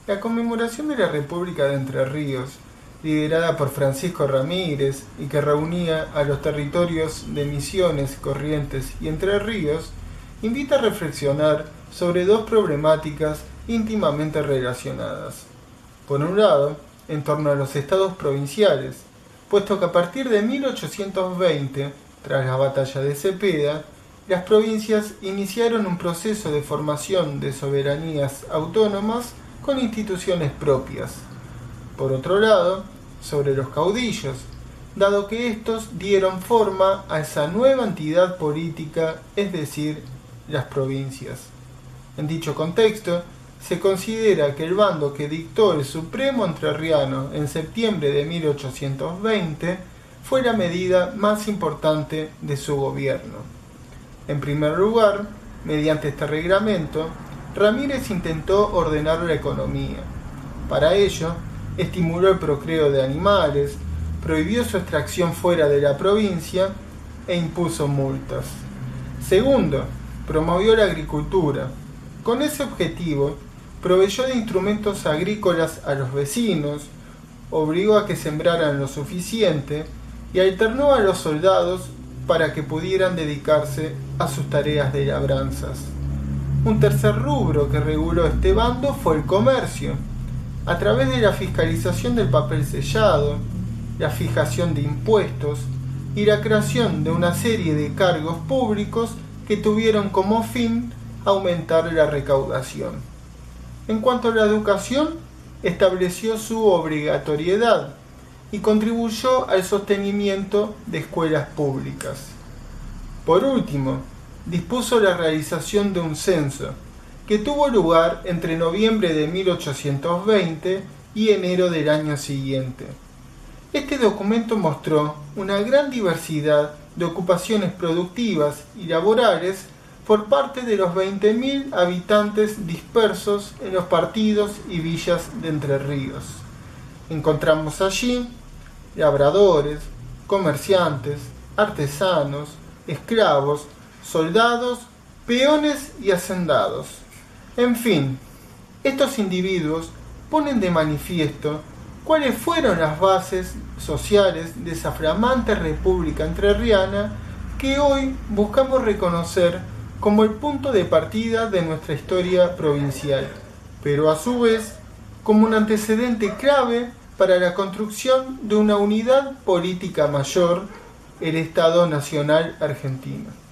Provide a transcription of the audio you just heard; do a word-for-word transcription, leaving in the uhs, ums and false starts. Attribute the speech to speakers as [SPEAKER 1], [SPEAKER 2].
[SPEAKER 1] La conmemoración de la República de Entre Ríos, liderada por Francisco Ramírez y que reunía a los territorios de Misiones, Corrientes y Entre Ríos, invita a reflexionar sobre dos problemáticas íntimamente relacionadas. Por un lado, en torno a los estados provinciales, puesto que a partir de mil ochocientos veinte, tras la batalla de Cepeda, las provincias iniciaron un proceso de formación de soberanías autónomas con instituciones propias. Por otro lado, sobre los caudillos, dado que estos dieron forma a esa nueva entidad política, es decir, las provincias. En dicho contexto, se considera que el bando que dictó el Supremo Entrerriano en septiembre de mil ochocientos veinte fue la medida más importante de su gobierno. En primer lugar, mediante este reglamento, Ramírez intentó ordenar la economía. Para ello, estimuló el procreo de animales, prohibió su extracción fuera de la provincia e impuso multas. Segundo, promovió la agricultura. Con ese objetivo, proveyó de instrumentos agrícolas a los vecinos, obligó a que sembraran lo suficiente y alternó a los soldados para que pudieran dedicarse a sus tareas de labranzas. Un tercer rubro que reguló este bando fue el comercio, a través de la fiscalización del papel sellado, la fijación de impuestos y la creación de una serie de cargos públicos que tuvieron como fin aumentar la recaudación. En cuanto a la educación, estableció su obligatoriedad y contribuyó al sostenimiento de escuelas públicas. Por último, dispuso la realización de un censo, que tuvo lugar entre noviembre de mil ochocientos veinte y enero del año siguiente. Este documento mostró una gran diversidad de ocupaciones productivas y laborales por parte de los veinte mil habitantes dispersos en los partidos y villas de Entre Ríos. Encontramos allí labradores, comerciantes, artesanos, esclavos, soldados, peones y hacendados. En fin, estos individuos ponen de manifiesto cuáles fueron las bases sociales de esa flamante república entrerriana que hoy buscamos reconocer como el punto de partida de nuestra historia provincial, pero a su vez como un antecedente clave para la construcción de una unidad política mayor, el Estado Nacional Argentino.